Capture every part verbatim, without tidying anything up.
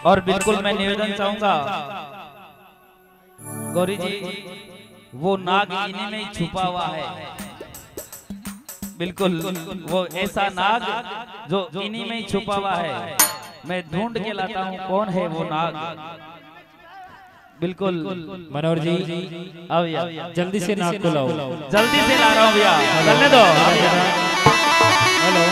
और बिल्कुल मैं निवेदन चाहूंगा गौरी जी, वो नाग इन्हीं में ही छुपा हुआ है। बिल्कुल वो ऐसा नाग जो इन्हीं में ही छुपा हुआ है। मैं ढूंढ के लाता हूँ कौन है वो नाग। बिल्कुल मनोहर जी, आओ भैया, जल्दी से नाग को लाओ। जल्दी से ला रहा हूँ भैया, चलने दो। हेलो,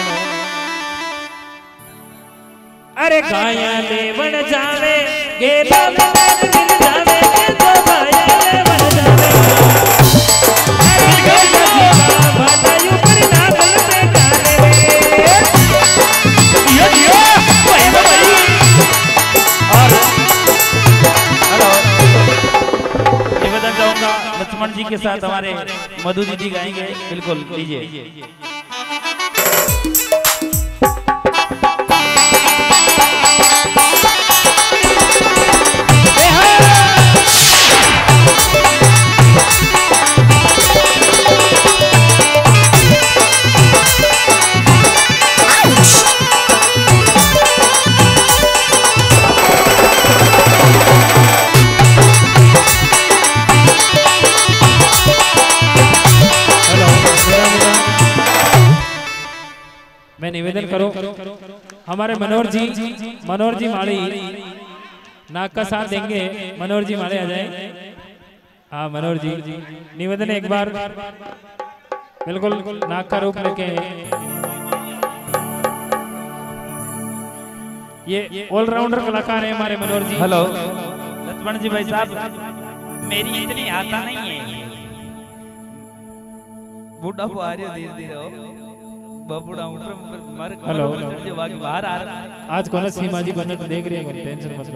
अरे गाया लेवन जावे गेला मिल जावे के तो गाया लेवन जावे। अरे गाया जीवा बतायू पर नागल पे डाले रे। यो यो भाई भाई। और हेलो, निवेदन चाहूंगा लक्ष्मण जी के साथ हमारे मधु दीदी गाएंगे। बिल्कुल लीजिए। मैं निवेदन करो हमारे मनोहर जी, मनोहर जी माली नाग का साथ देंगे। मनोहर जी माले आ जाए। हाँ मनोहर जी, निवेदन एक बार बिल्कुल नाग का रूप लेके। ये ऑलराउंडर कलाकार है हमारे मनोहर जी। हेलो लक्ष्मण जी भाई साहब, मेरी इतनी आता नहीं है। बूढ़ा आ रही धीरे धीरे हेलो, बाहर आ रहा। आज कौन सीमा जी बनने तो देख रहे हैं, टेंशन मत लो।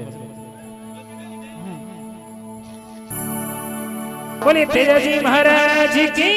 बोले तेजा जी महाराज की।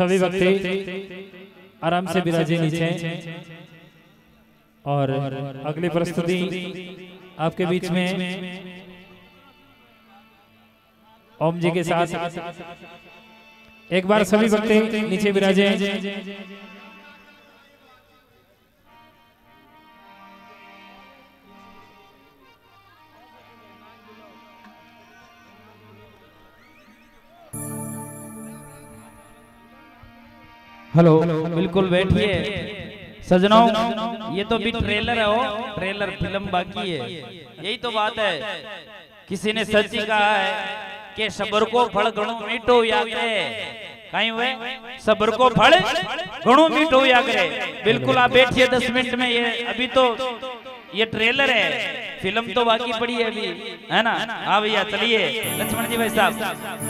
सभी भक्ति आराम से विराजे नीचे। और अगली प्रस्तुति आपके बीच में ओम जी के साथ एक बार सभी भक्ति नीचे विराजे। हेलो, बिल्कुल बैठिए सजनों। ये तो भी ट्रेलर है, हो ट्रेलर फिल्म बाकी है। यही तो बात है, किसी ने सच ही कहा है कि सबर को फल घणो मीठो या करे। कहीं हुए सबर को फल घणो मीठो या करे। बिल्कुल आप बैठिए दस मिनट में। ये अभी तो ये ट्रेलर है, फिल्म तो बाकी पड़ी है अभी, है ना। हाँ भैया चलिए लक्ष्मण जी भाई साहब।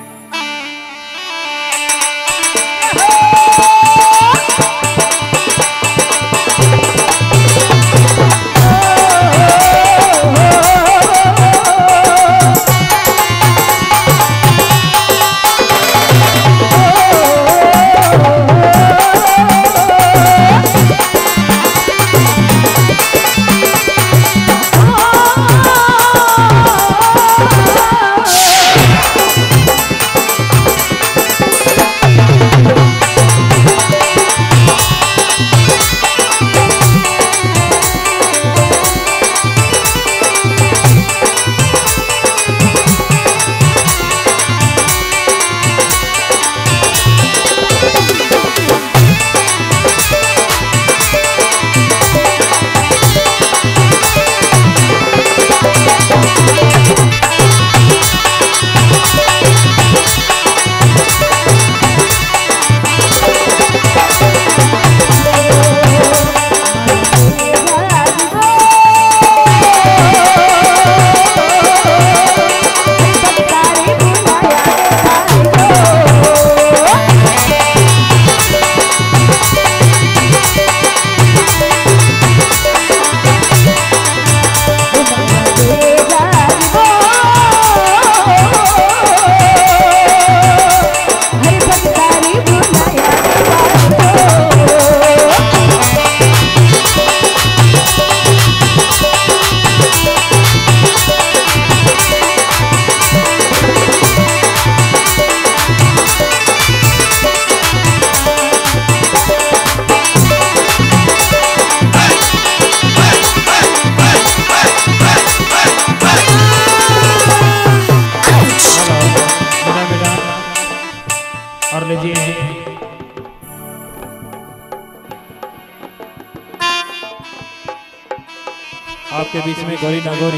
आपके बीच में गौरी नागौरी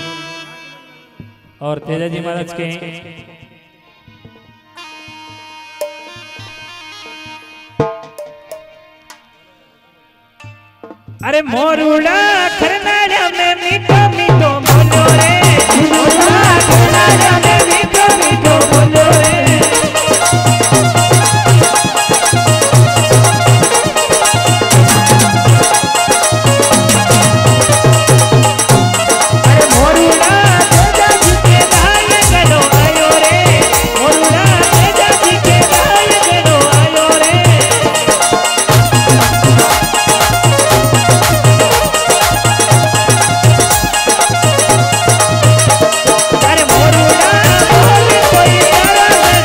और तेजा जी महाराज के अरे मोरुड़ा खरनाड़ा में मीठो मीठो बोलो रे, मोरुड़ा खरनाड़ा में मीठो मीठो बोलो रे। अरे मोरुड़ा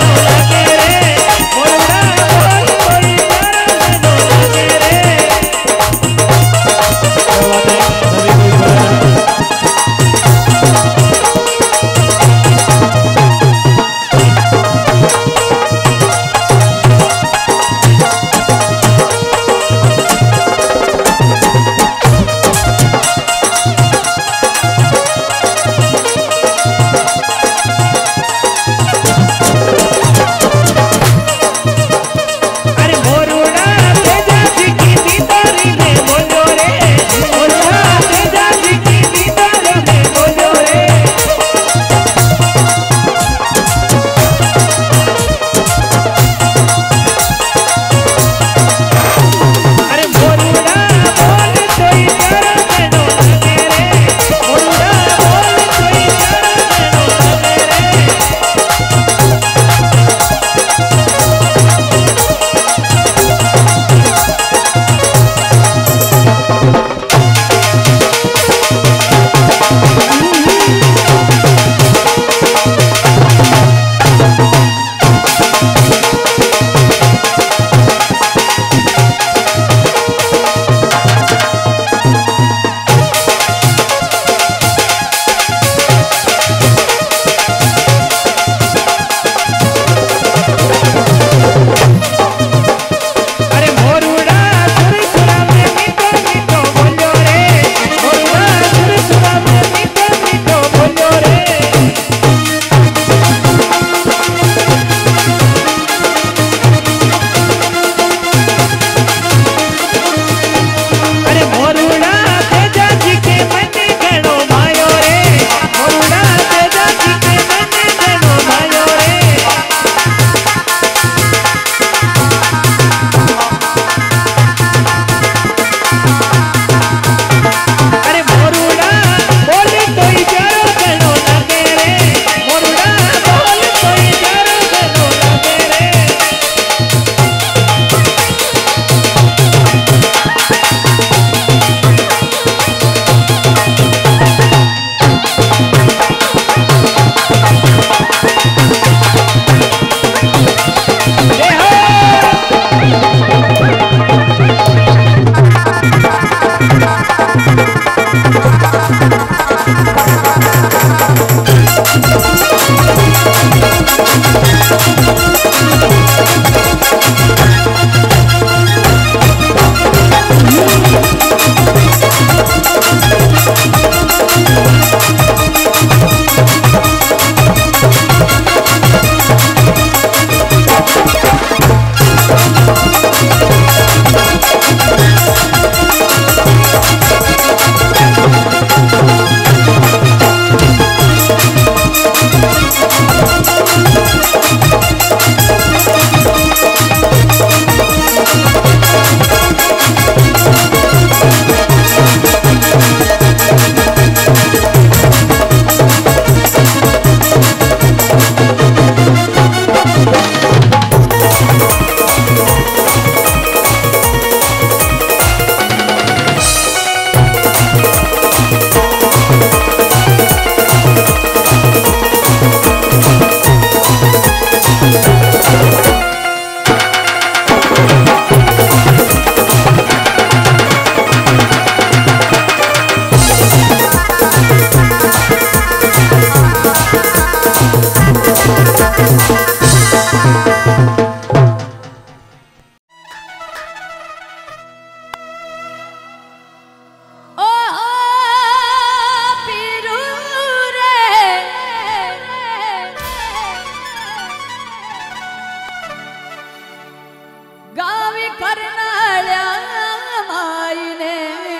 करनाळ्या माईने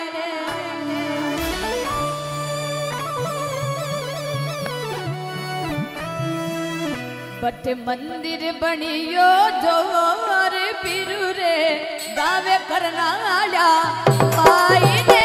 बट मंदिर बनियो जोर पिरू रे गावे करनाळ्या माईने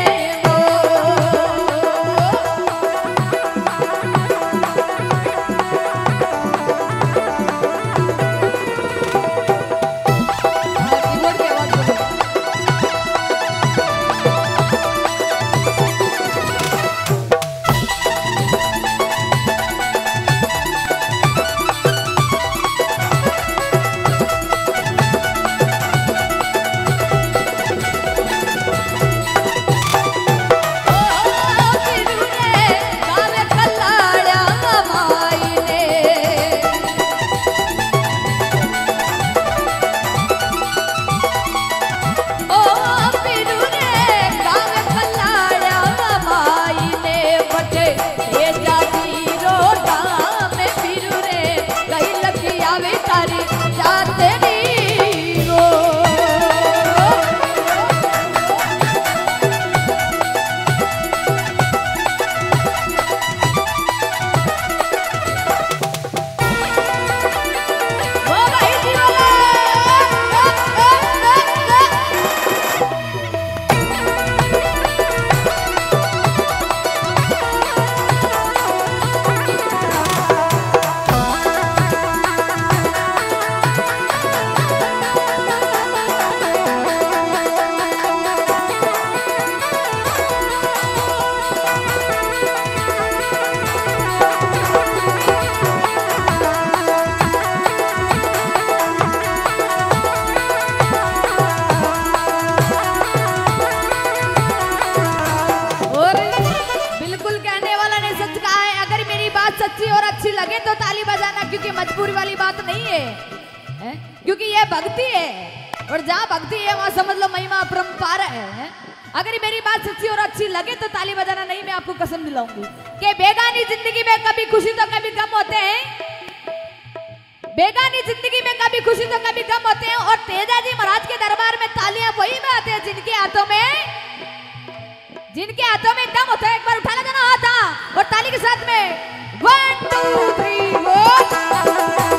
सच्ची और अच्छी लगे तो ताली बजाना, क्योंकि मजबूरी वाली बात नहीं है, है? क्योंकि ये भक्ति है और जहाँ भक्ति है वहाँ समझ लो महिमा अपरंपार है, है? अगर मेरी बात सच्ची और अच्छी लगे तो ताली बजाना नहीं, मैं आपको कसम दिलाऊंगी कि बेगानी जिंदगी में कभी खुशी तो कभी गम होते हैं, बेगानी जिंदगी में कभी खुशी तो कभी गम होते हैं। और तेजा जी महाराज के दरबार में तालियां वही बजाते हैं जिनके हाथों में जिनके हाथों में दम होता है। एक बार उठा लेना ना हाथ और ताली के साथ में वन टू थ्री फोर।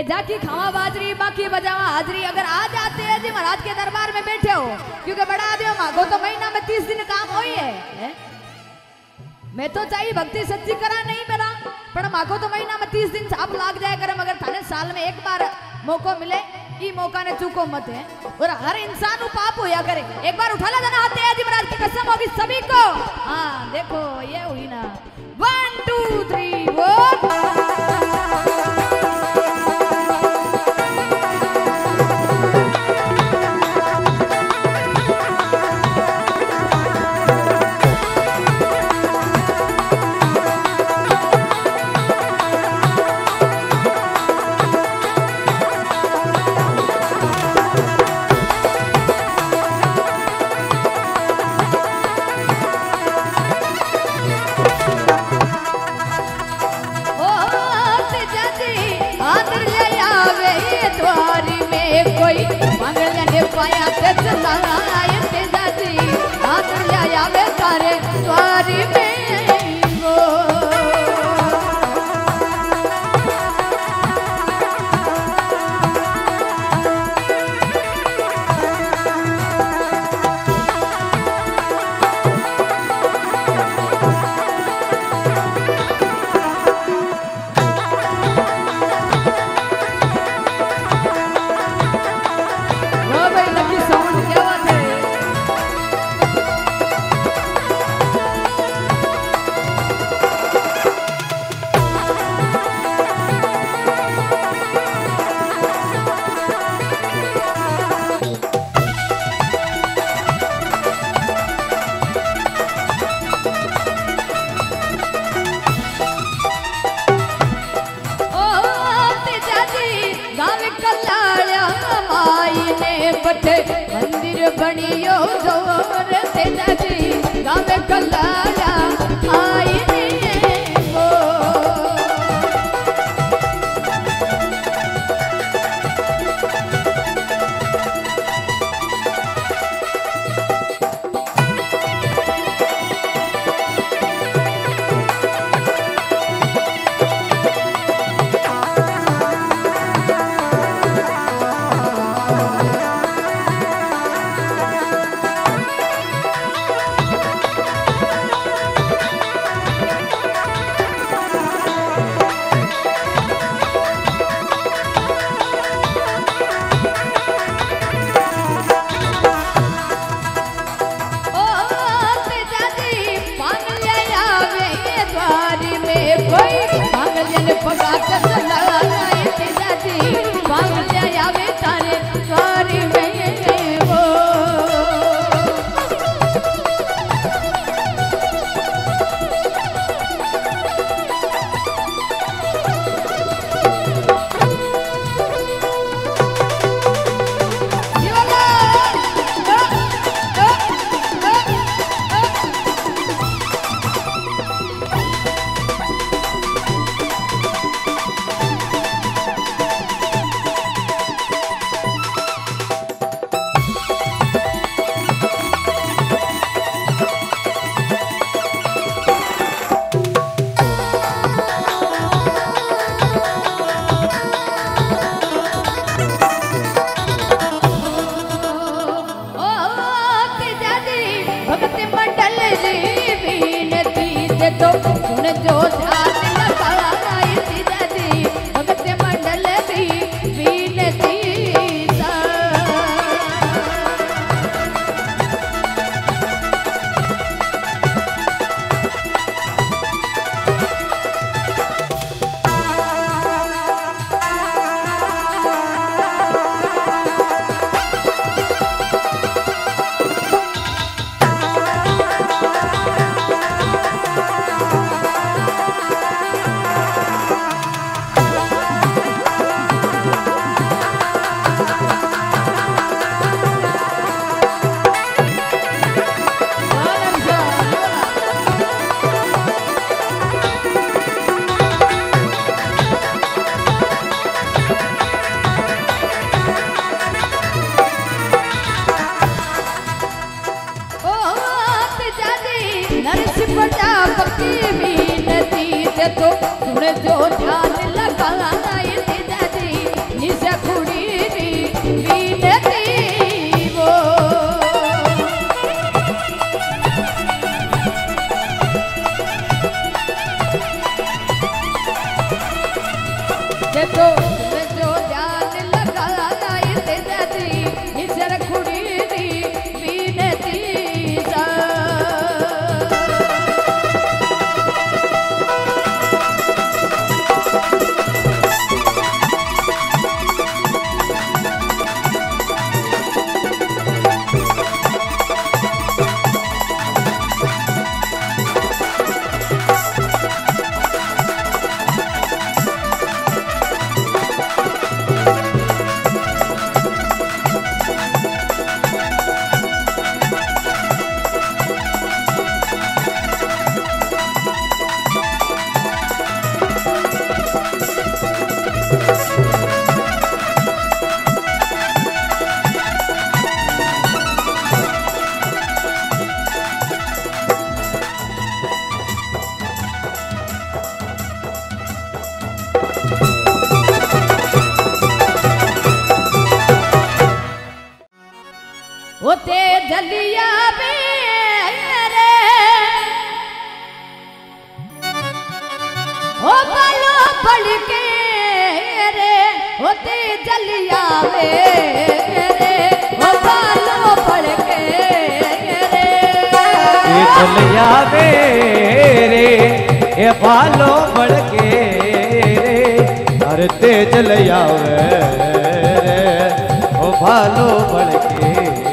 जाकी खावा बाजरी बाकी बजावा हाजरी। अगर आ जाते हैं जी महाराज के दरबार में बैठे हो, क्योंकि बड़ा आदमी मांगो तो महीना में तीस दिन काम हुई है, है? मैं तो चाहिए भक्ति सच्ची करा नहीं मेरा, पर मांगो तो महीना में तीस दिन छाप लाग जाए करे, मगर थाने साल में एक बार मौको मिले, ई मौका ने चूको मत है। और हर इंसान को पाप होया करे। एक बार उठा ला जाना हाथ है जी महाराज की कसम होगी सभी को। हाँ देखो ये हुई ना, वन टू थ्री वो पाया ते चलाए ते दादी हाथ लिया वे तारे द्वारी में वो मंदिर बनियो जोर से दादी गाँव कलाया आई वो तो सुन जो ध्यान लगा दादी बोलिया रे ये भालो बड़के रे अरे तेज लियावे रे ओ भालो बड़के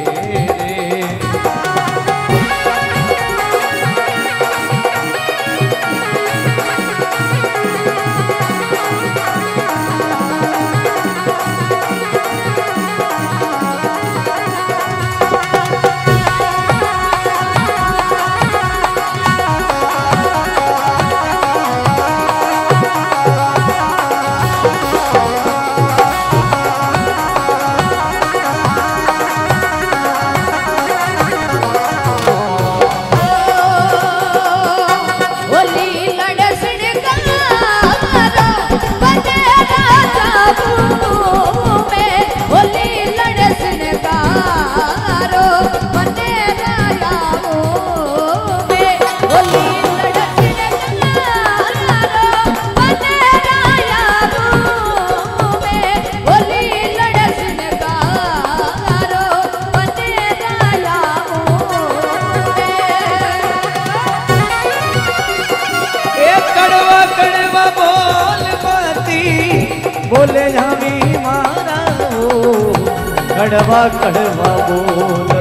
बोले हमी मारा हो कड़वा कड़वा बोल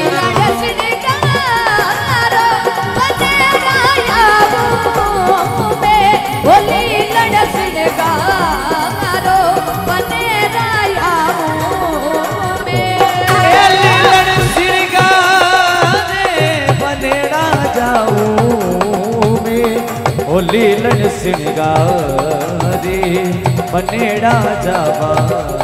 लीलन सिंगारे बनेड़ा जावा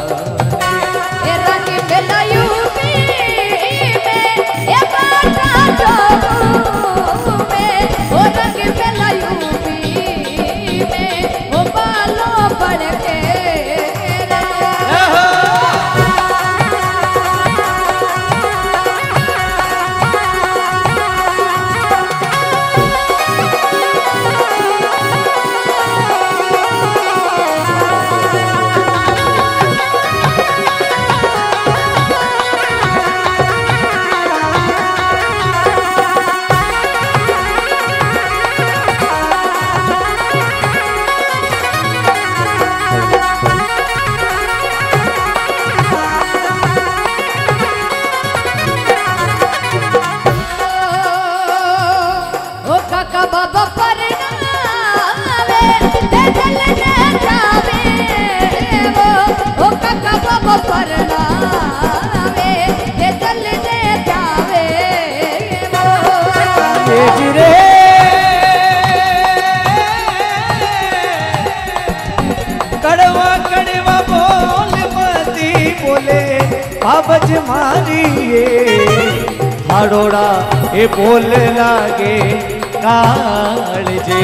कड़वा कड़वा बोल पति बोले बाबज मारिए हाड़ोड़ा ए बोल लागे काल जे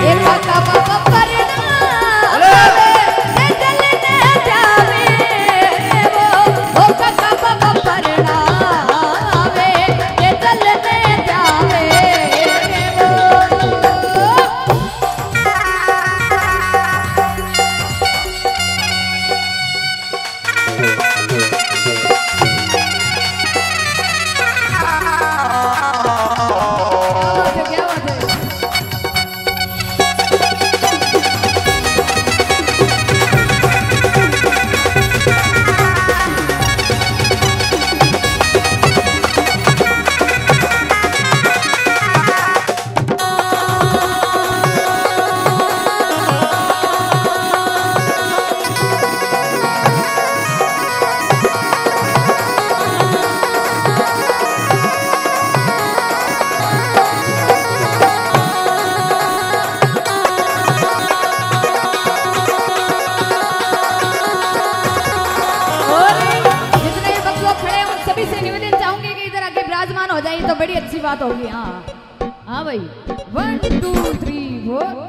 तो बड़ी अच्छी बात होगी। हाँ हाँ भाई, वन टू थ्री फोर।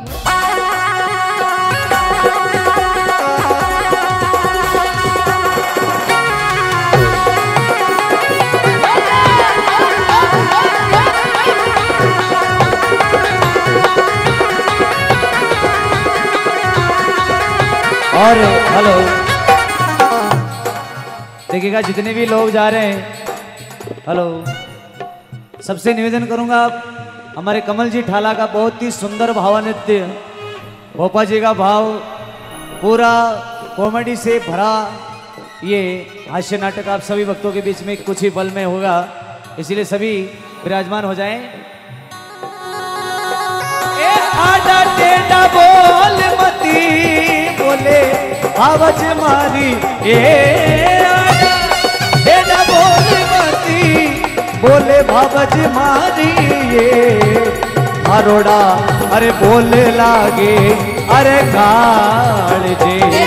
और हेलो देखिएगा, जितने भी लोग जा रहे हैं, हेलो, सबसे निवेदन करूंगा आप हमारे कमल जी ठाला का बहुत ही सुंदर भावानृत्य, भोपा जी का भाव पूरा कॉमेडी से भरा ये हास्य नाटक आप सभी भक्तों के बीच में कुछ ही पल में होगा, इसलिए सभी विराजमान हो जाएं। ए आडा टेढ़ा बोल मती बोले आवाज मारी, ए आडा टेढ़ा बोल मती बोले भावज मारी, ये आरोड़ा अरे बोले लागे अरे काल जे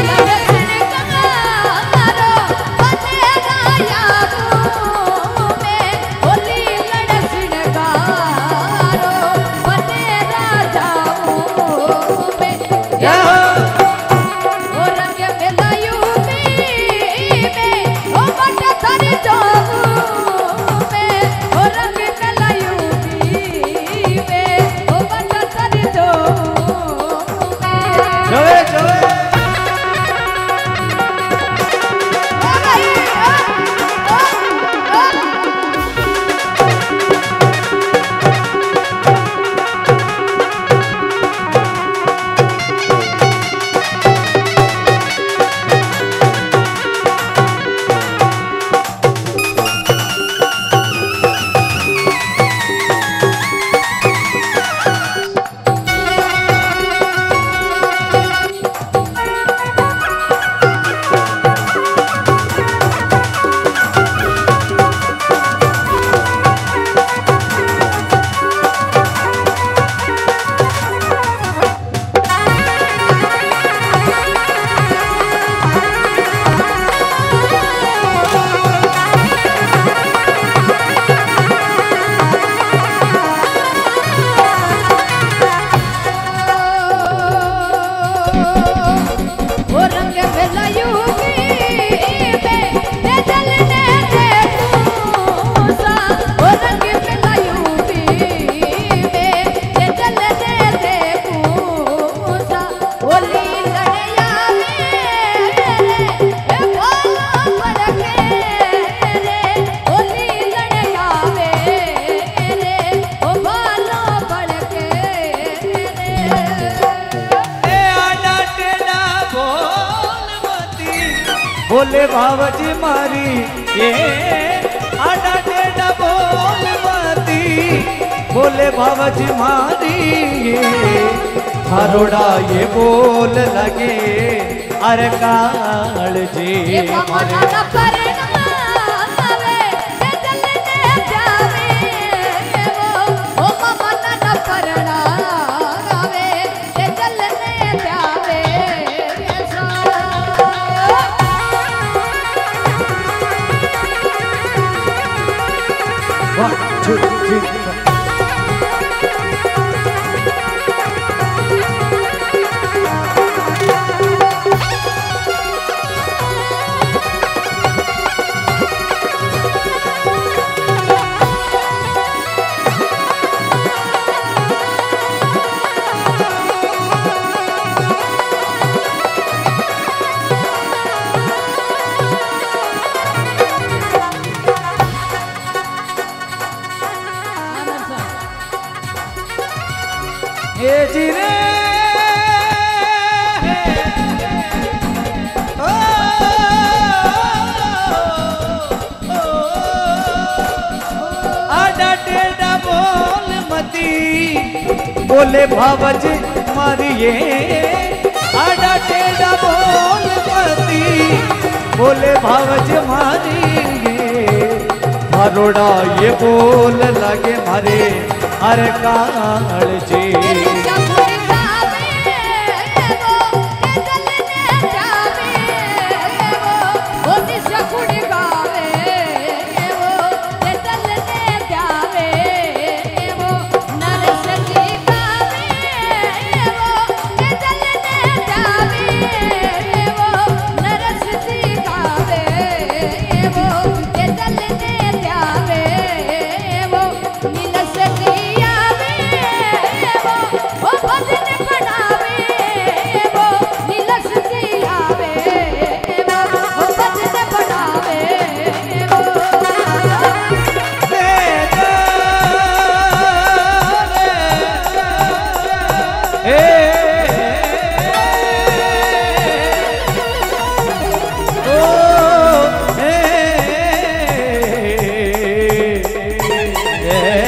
बोले भावज मारी, ये आडा टेढ़ा बोल मती बोले भावज मारी, ये हरोड़ा ये बोल लगे अरे काल जी मारे। One, two, three, four. ए जी रे ओ, ओ, आडा टेढ़ा बोल मती बोले भावज मारिए, आडा टेढ़ा बोल मती बोले भावज मारिए, हरोड़ा ये बोल लगे मारे अरे काल जी। वो है